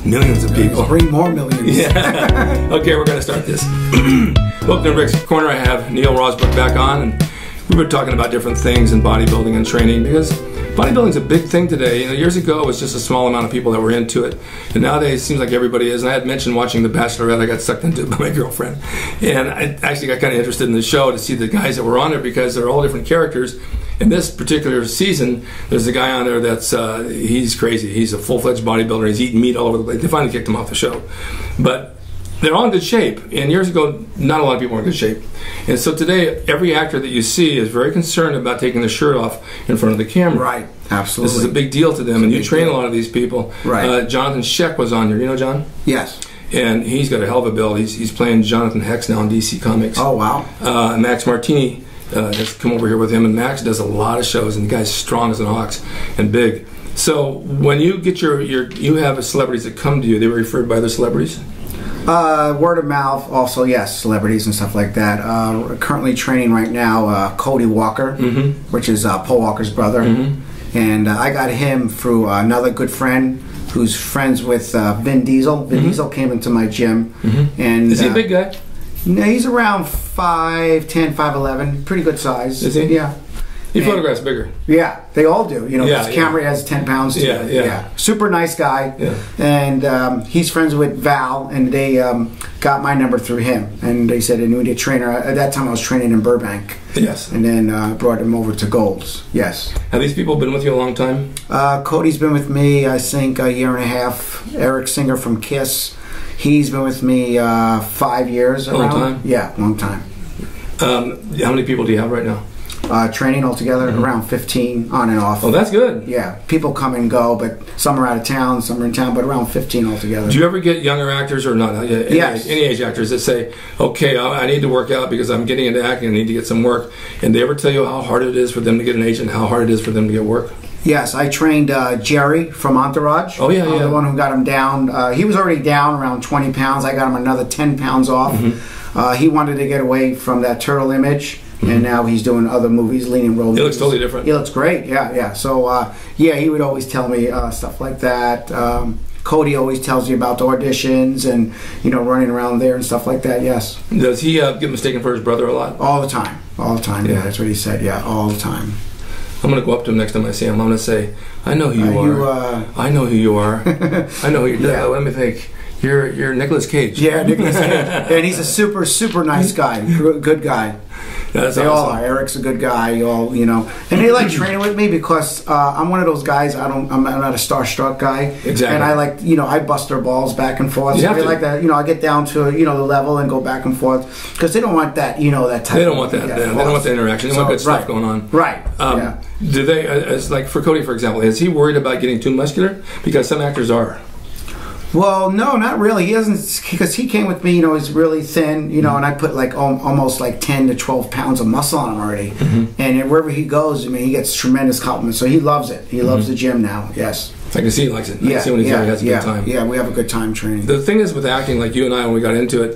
Millions of people. Bring more millions. Yeah. Okay, we're going to start this. Welcome to Rick's Corner. I have Neil Rosbrook back on, and we've been talking about different things in bodybuilding and training, because bodybuilding's a big thing today. You know, years ago it was just a small amount of people that were into it, and nowadays it seems like everybody is. And I had mentioned watching The Bachelorette. I got sucked into it by my girlfriend, and I actually got kind of interested in the show to see the guys that were on there, because they're all different characters. In this particular season, there's a guy on there that's he's crazy. He's a full-fledged bodybuilder. He's eating meat all over the place. They finally kicked him off the show, but they're all in good shape. And years ago, not a lot of people were in good shape. And so today, every actor that you see is very concerned about taking their shirt off in front of the camera. Right, absolutely. This is a big deal to them, and you train a lot of these people. Right. Jonathan Sheck was on here. You know John? Yes. And he's got a hell of a build. He's playing Jonathan Hex now in DC Comics. Oh, wow. Max Martini has come over here with him, and Max does a lot of shows, and the guy's strong as an ox and big. So when you get you have celebrities that come to you, they were referred by other celebrities? Word of mouth, also, yes, celebrities and stuff like that. Currently training right now Cody Walker, which is Paul Walker's brother. And I got him through another good friend who's friends with Vin Diesel. Vin Diesel came into my gym. And is he a big guy? No, he's around 5'10", 5'11", pretty good size. Is he? Yeah. He photographs bigger. Yeah, they all do. You know, Yeah, his camera has 10 pounds to it. Yeah. Super nice guy. Yeah. And he's friends with Val, and they got my number through him. And they said they needed a trainer. At that time, I was training in Burbank. Yes. And then brought him over to Gold's. Yes. Have these people been with you a long time? Cody's been with me, I think, a year and a half. Eric Singer from KISS, he's been with me 5 years. Long time? Yeah, long time. How many people do you have right now? Training altogether, around 15 on and off. Oh, that's good. Yeah, people come and go, but some are out of town, some are in town, but around 15 altogether. Do you ever get younger actors, or not? Yes. Any age actors that say, okay, I need to work out because I'm getting into acting, I need to get some work. And they ever tell you how hard it is for them to get an agent, how hard it is for them to get work? Yes, I trained Jerry from Entourage. Oh, yeah, yeah. The one who got him down. He was already down around 20 pounds. I got him another 10 pounds off. He wanted to get away from that turtle image. And now he's doing other movies, leading role movies. He looks totally different. He looks great, yeah. So, yeah, he would always tell me stuff like that. Cody always tells me about the auditions and, you know, running around there and stuff like that, yes. Does he get mistaken for his brother a lot? All the time, yeah, that's what he said, yeah, all the time. I'm going to go up to him next time I see him. I'm going to say, I know who you are. I know who you are. I know who you are. Let me think. You're Nicolas Cage. Yeah, Nicolas Cage. And he's a super, super nice guy, good guy. That's they awesome. all are. Eric's a good guy, all, you know, and they like training with me because I'm one of those guys. I'm not a starstruck guy. Exactly. And I like, you know, I bust their balls back and forth. So they like that, you know. I get down to, you know, the level and go back and forth because they don't want that, you know, that type. They don't want that. They don't want the interaction. They want good stuff going on. Right. Do they? As like for Cody, for example, is he worried about getting too muscular? Because some actors are. Well, no, not really. He doesn't, because he came with me, you know, he's really thin, you know, and I put like almost like 10 to 12 pounds of muscle on him already. And wherever he goes, I mean, he gets tremendous compliments. So he loves it. He loves the gym now, yes. I can see he likes it. I can see when he's there, he has a good time. Yeah, we have a good time training. The thing is with acting, like you and I, when we got into it,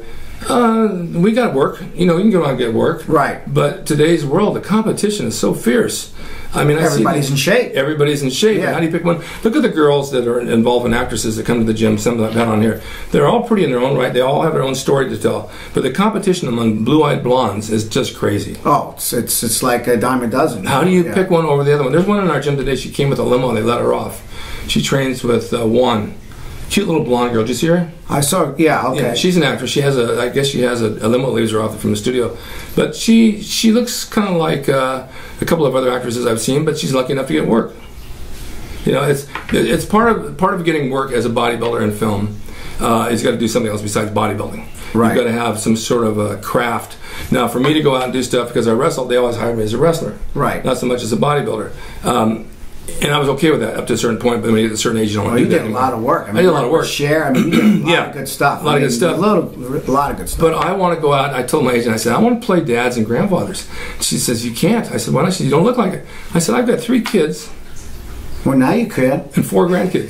we got work. You know, you can go out and get work. Right. But today's world, the competition is so fierce. I mean, everybody's in shape. Everybody's in shape. Yeah. How do you pick one? Look at the girls that are involved in actresses that come to the gym, some that I've had on here. They're all pretty in their own right. They all have their own story to tell. But the competition among blue-eyed blondes is just crazy. Oh, it's like a dime a dozen. How do you pick one over the other one? There's one in our gym today. She came with a limo and they let her off. She trains with Juan. Cute little blonde girl. Did you see her? I saw her. Yeah, okay. Yeah, she's an actress. She has I guess she has a limo that leaves her off from the studio. But she looks kind of like a couple of other actresses I've seen, but she's lucky enough to get work. You know, it's part of getting work as a bodybuilder in film. Is got to do something else besides bodybuilding. Right. You've got to have some sort of a craft. Now, for me to go out and do stuff because I wrestle, they always hired me as a wrestler. Right. Not so much as a bodybuilder. And I was okay with that up to a certain point, but when you get to a certain age, you don't want to do that you get anymore. a lot of work. I did a lot of work. Share. I mean, you get a lot of good stuff. A lot of good stuff. A lot of good stuff. But I want to go out. I told my agent, I said, I want to play dads and grandfathers. She says, you can't. I said, why not? She said, you don't look like it. I said, I've got 3 kids. Well, now you could. And 4 grandkids.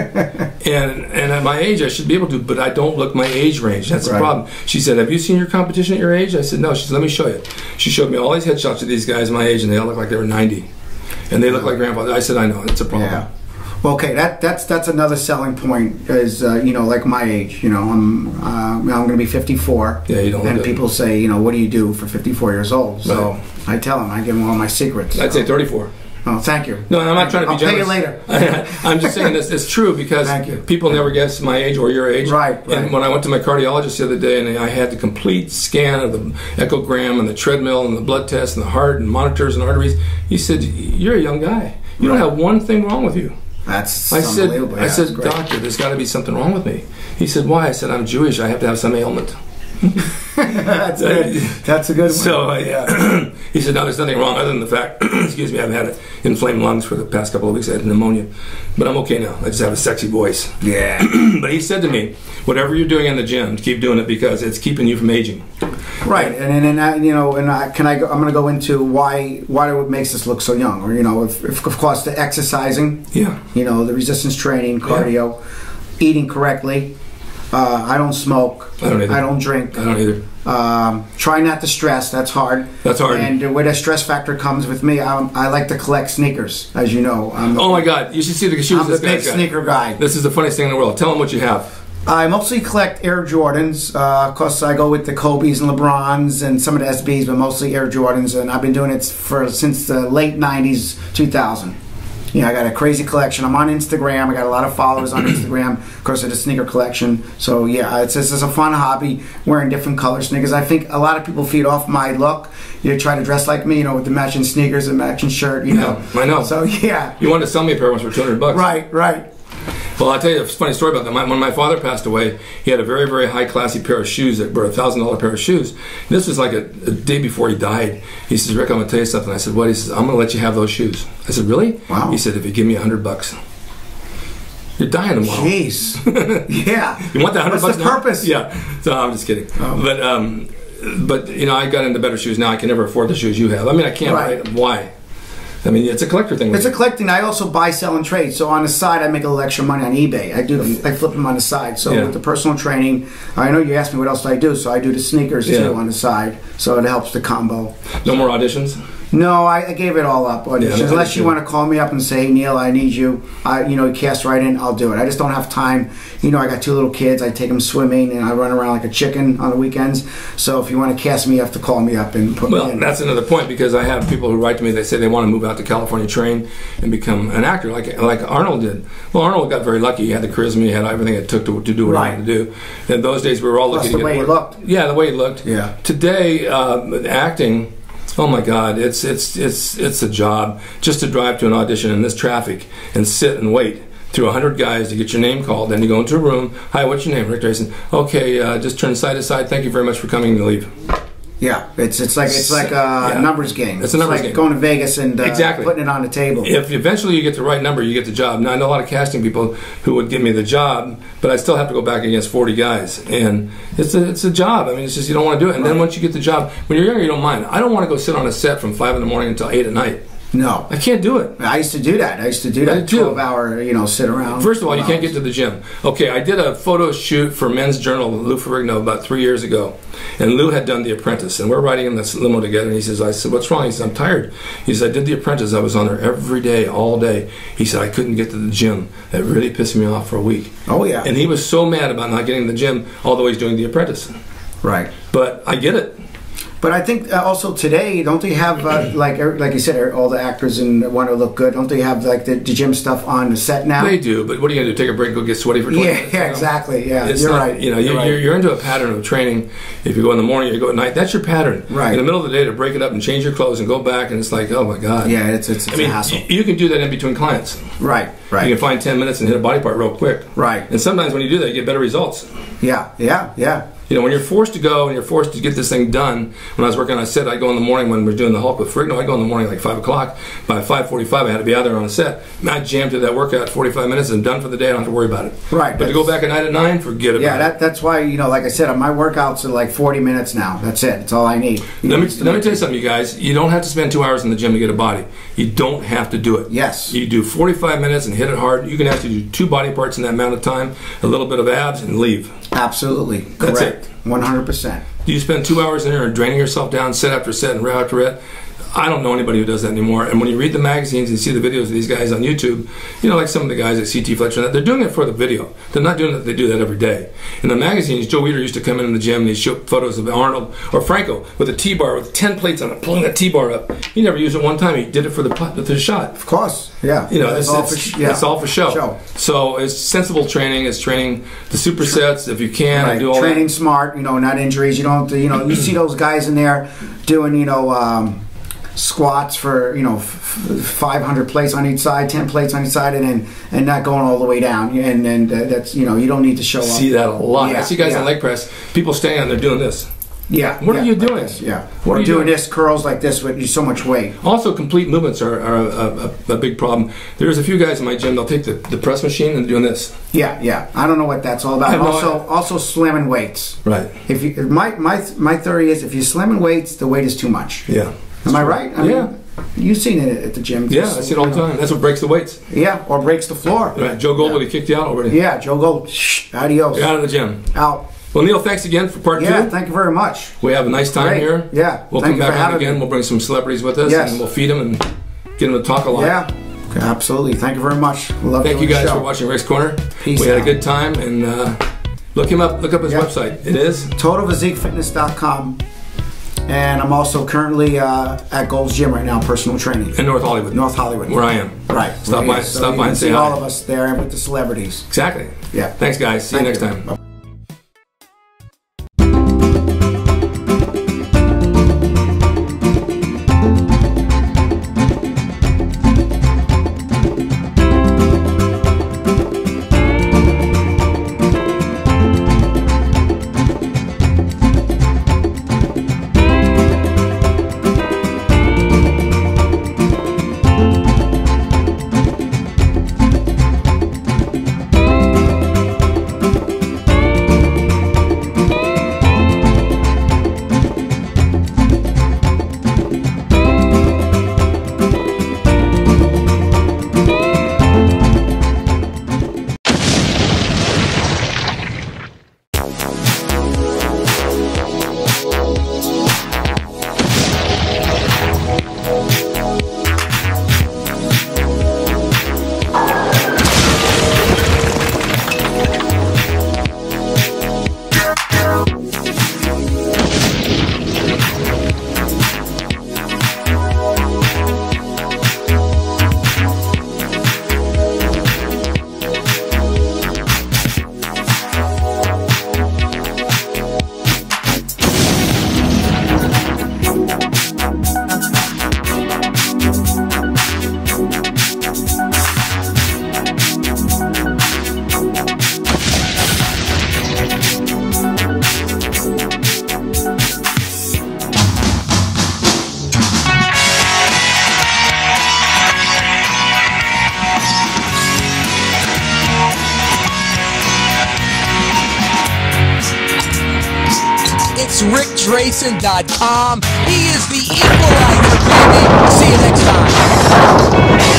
and at my age, I should be able to, but I don't look my age range. That's the problem. She said, have you seen your competition at your age? I said, no. She said, let me show you. She showed me all these headshots of these guys my age, and they all look like they were 90. And they look like grandfathers. I said, I know. It's a problem. Yeah. Okay, that's another selling point. Is you know, like my age. You know, I'm going to be 54. Yeah, you don't. And people say, you know, what do you do for 54 years old? So Right. I tell them, I give them all my secrets. I'd say 34. Oh, thank you. No, I'm not trying to be I'll generous. pay you later. I'm just saying this. It's true because Thank you. people never guess my age or your age. Right, And right. when I went to my cardiologist the other day and I had the complete scan of the echogram and the treadmill and the blood test and the heart and monitors and arteries, he said, "You're a young guy. You don't have one thing wrong with you." That's I said, unbelievable. Yeah, that's great. "Doctor, there's got to be something wrong with me." He said, "Why?" I said, "I'm Jewish. I have to have some ailment." That's good. That's a good one. So he said, "No, there's nothing wrong other than the fact, excuse me, I've had inflamed lungs for the past couple of weeks. I had pneumonia, but I'm okay now. I just have a sexy voice." Yeah. But he said to me, "Whatever you're doing in the gym, keep doing it because it's keeping you from aging." Right, and you know, and I'm going to go into why it makes us look so young, or you know, if of course the exercising, Yeah. you know, the resistance training, cardio, eating correctly. I don't smoke. I don't either. I don't drink. I don't either. Try not to stress. That's hard. That's hard. And where the stress factor comes with me, I like to collect sneakers, as you know. Oh my God! You should see the shoes I'm the this big guy's got. sneaker guy. This is the funniest thing in the world. Tell him what you have. I mostly collect Air Jordans. Of course, I go with the Kobe's and LeBrons and some of the SBs, but mostly Air Jordans. And I've been doing it since the late 90s, 2000. You know, I got a crazy collection. I'm on Instagram. I got a lot of followers on Instagram, of course, of the sneaker collection. So, yeah, it's a fun hobby, wearing different color sneakers. I think a lot of people feed off my look. You try to dress like me, you know, with the matching sneakers and matching shirt, you know. I know. So, yeah. You wanted to sell me a pair once for $200. Right. Well, I'll tell you a funny story about that. When my father passed away, he had a very, very high classy pair of shoes that were $1,000 pair of shoes. And this was like a day before he died. He says, "Rick, I'm going to tell you something." I said, "What?" He says, "I'm going to let you have those shoes." I said, "Really?" Wow. He said, "If you give me $100. You're dying tomorrow." Jeez. Yeah. You want that $100? What's the now? purpose? Yeah. So I'm just kidding. Oh. But you know, I got into better shoes now. I can never afford the shoes you have. I mean, I can't. Right. Right? Why? I mean, it's a collector thing. It's a collecting. I also buy, sell, and trade. So on the side, I make a little extra money on eBay. I flip them on the side. So Yeah. with the personal training, I know you asked me what else do I do. So I do the sneakers too on the side. So it helps the combo. No more auditions. No, I gave it all up. Auditions. Yeah, Unless you want to call me up and say, "Hey, Neil, I need you." You cast right in. I'll do it. I just don't have time. You know, I got 2 little kids. I take them swimming, and I run around like a chicken on the weekends. So if you want to cast me, you have to call me up and put me Well, in. that's another point because I have people who write to me. They say they want to move out to California, train, and become an actor, like Arnold did. Well, Arnold got very lucky. He had the charisma. He had everything it took to do what he wanted to do. In those days, we were all Plus looking the way he work. looked. Yeah, the way he looked. Yeah. Today, acting. Oh my God, it's a job just to drive to an audition in this traffic and sit and wait through 100 guys to get your name called. Then you go into a room. "Hi, what's your name?" "Rick Drayson." "Okay, just turn side to side. Thank you very much for coming," and leave. Yeah, it's like a Yeah. numbers game. It's a numbers like game. going to Vegas and Exactly. putting it on the table. If eventually you get the right number, you get the job. Now, I know a lot of casting people who would give me the job, but I still have to go back against 40 guys. And it's a job. I mean, it's just you don't want to do it. And then once you get the job, when you're younger, you don't mind. I don't want to go sit on a set from 5 in the morning until 8 at night. No, I can't do it. I used to do that. I used to do I that did too. 12-hour, sit around. First of all, you can't get to the gym. Okay, I did a photo shoot for Men's Journal with Lou Ferrigno about 3 years ago. And Lou had done The Apprentice. And we're riding in this limo together. And I said, "What's wrong?" He said, "I'm tired." He said, "I did The Apprentice. I was on there every day, all day." He said, "I couldn't get to the gym. That really pissed me off for a week." Oh, yeah. And he was so mad about not getting to the gym, although he's doing The Apprentice. Right. But I get it. But I think also today, don't they have like you said, all the actors and want to look good? Don't they have like the gym stuff on the set now? They do, but what are you going to do? Take a break and go get sweaty for 20 minutes? Yeah, exactly. Yeah, It's you're not- right. You know, You're right. you're into a pattern of training. If you go in the morning, you go at night. That's your pattern. Right. In the middle of the day, to break it up and change your clothes and go back, and it's like, oh my God. Yeah, it's I mean, a hassle. you can do that in between clients. Right. You can find 10 minutes and hit a body part real quick. Right. And sometimes when you do that, you get better results. Yeah. You know, when you're forced to go and you're forced to get this thing done. When I was working on a set, I'd go in the morning when we were doing the Hulk with Ferrigno. I'd go in the morning like 5 o'clock. By 5:45, I had to be out there on the set. I jammed through that workout 45 minutes and I'm done for the day. I don't have to worry about it. Right. But to go back at night at 9, forget about it. Yeah, that's why, like I said, my workouts are like 40 minutes now. That's it. That's all I need. Let me tell you something, you guys. You don't have to spend 2 hours in the gym to get a body. You don't have to do it. Yes. You do 45 minutes and hit it hard. You can actually do 2 body parts in that amount of time, a little bit of abs, and leave. Absolutely. That's Correct. it. 100%. Do you spend 2 hours in there draining yourself down set after set and row after row? I don't know anybody who does that anymore. And when you read the magazines and see the videos of these guys on YouTube, you know, like some of the guys at CT Fletcher, they're doing it for the video. They're not doing it, they do that every day. In the magazines, Joe Weider used to come in the gym and he'd show photos of Arnold or Franco with a T-bar with 10 plates on it, pulling that T-bar up. He never used it one time. He did it for the shot. Of course, yeah. You know, it's all for show. So it's sensible training. It's training the supersets if you can. Right. And do all training that. smart, you know, not injuries. You don't, you know, you see those guys in there doing, you know, squats for, you know, 500 plates on each side, 10 plates on each side, and not going all the way down. And that's, you know, you don't need to show up. See that a lot. Yeah, I see guys on leg press. People standing on there doing this. Yeah. What are you doing? Like yeah. What are you doing? This curls like this with so much weight. Also, complete movements are a big problem. There's a few guys in my gym. They'll take the press machine and they're doing this. Yeah. I don't know what that's all about. Also slamming weights. Right. If you, my theory is if you're slamming weights, the weight is too much. Yeah. Am I right? I mean, you've seen it at the gym. Yeah, I see it all the time. That's what breaks the weights. Yeah, or breaks the floor. Right. Joe Goldberg kicked you out already. Yeah, Joe Gold. Adios. You're out of the gym. Out. Well, Neil, thanks again for part 2. Yeah, thank you very much. We have a nice time here. Yeah. We'll come back on again. We'll bring some celebrities with us, and we'll feed them and get them to talk a lot. Yeah, absolutely. Thank you very much. Love Thank you guys for watching Rick's Corner. Peace. We had a good time, and look him up. Look up his website. It is TotalPhysiqueFitness.com. And I'm also currently at Gold's Gym right now, personal training. In North Hollywood. North Hollywood. Where I am. Right. Stop by and say hi. hi. All of us there with the celebrities. Exactly. Yeah. Thanks, guys. See you next time. Bye. It's RickDrayson.com. He is the equalizer, baby. See you next time.